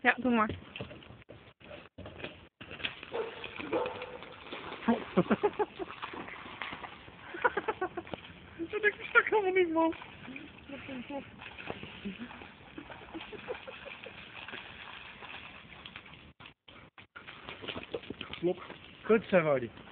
Ja, doe maar. Dat versta ik helemaal niet, man. Klok. Goed zo, Rodi.